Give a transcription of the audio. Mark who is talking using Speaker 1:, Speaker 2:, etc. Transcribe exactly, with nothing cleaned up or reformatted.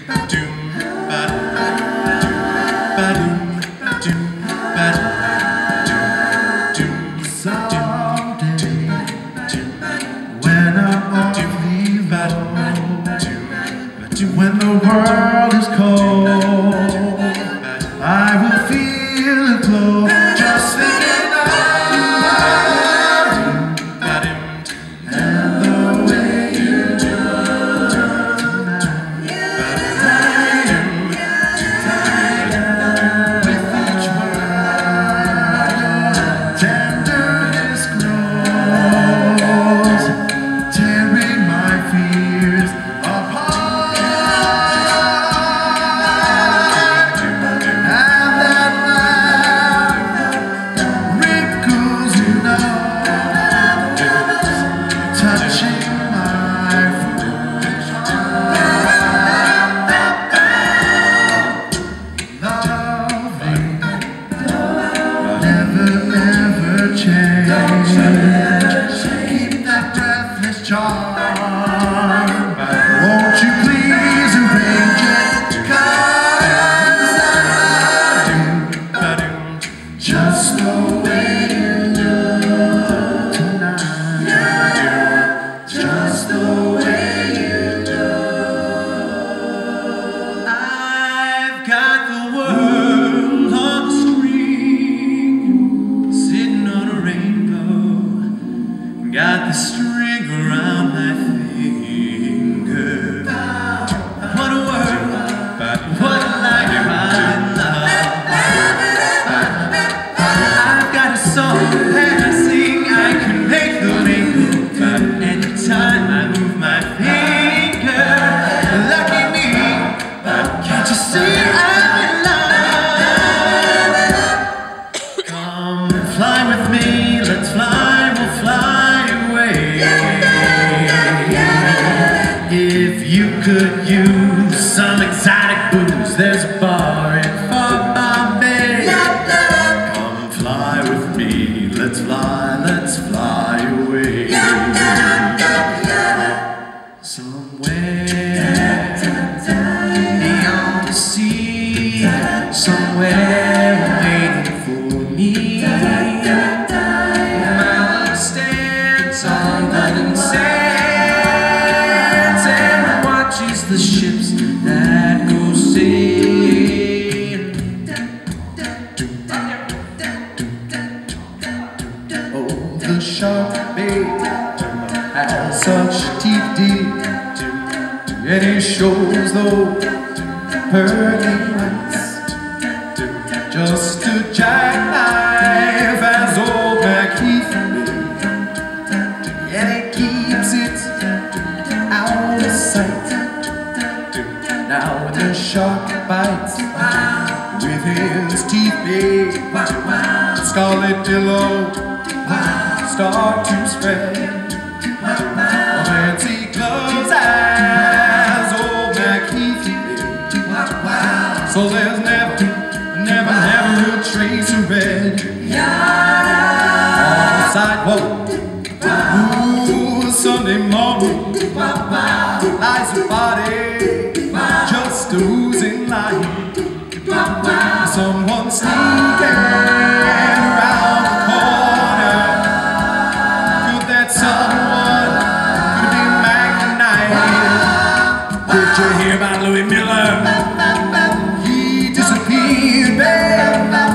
Speaker 1: When the world is cold, I will feel a glow just thinking of you and the way you do tonight. With each word, your tenderness grows, tearing my fears apart. Keep that breathless charm. Won't you please arrange it? 'Cause I love you just the way you do tonight. Just the way you do. I've got the world on the string, sitting on a rainbow. Got the string around my finger. What a world, what a life I love. I've got a song that I sing, I can make the rainbow anytime I move my finger. Lucky me, can't you see I'm in love? Come fly with me, let's fly, we'll fly. If you could use some exotic booze, there's a bar in Fort Bombay. Come fly with me, let's fly, let's fly away. Somewhere beyond the sea, somewhere waiting for me. Mountain stands on golden sand, the ships that go sailing. Oh, the shark bait has such deep deep, and it shows those pearly whites. Just a jackknife as old MacHeath made, and it keeps it out of sight. Now when the shark bites with his teeth big, scarlet billows start to spread. A fancy clothes as old MacHeath did. So there's never, never, never a trace of red on the sidewalk. Ooh, Sunday morning lies a body just oozing light. Someone sneaking around the corner. Could that someone could be Mac tonight? Did you hear about Louis Miller? He disappeared, babe.